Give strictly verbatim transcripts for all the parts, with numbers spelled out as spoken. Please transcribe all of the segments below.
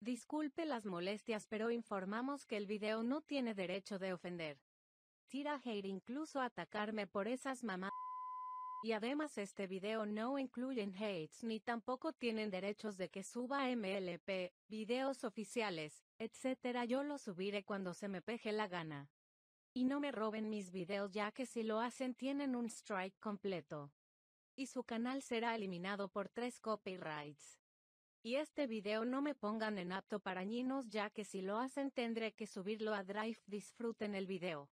Disculpe las molestias, pero informamos que el video no tiene derecho de ofender. Tira hate, incluso atacarme por esas mamás. Y además este video no incluye hates ni tampoco tienen derechos de que suba M L P, videos oficiales, etcétera. Yo lo subiré cuando se me peje la gana. Y no me roben mis videos, ya que si lo hacen tienen un strike completo. Y su canal será eliminado por tres copyrights. Y este video no me pongan en apto para niños, ya que si lo hacen tendré que subirlo a Drive. Disfruten el video.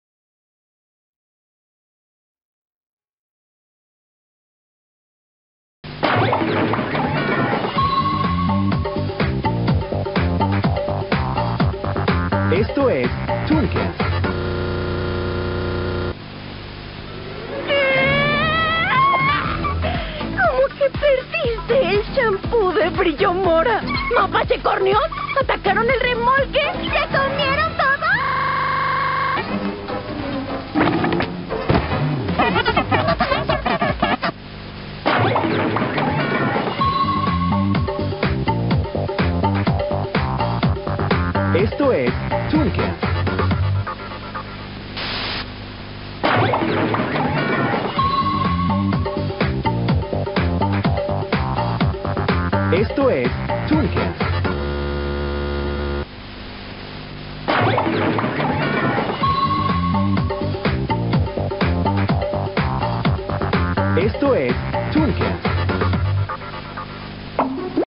Esto es Tooncast. ¿Cómo que perdiste el champú de brillo mora? ¿Mapachecornios? ¿Atacaron el remolque? ¿Se comieron todo? Esto es Tooncast. Esto es Tooncast. Esto es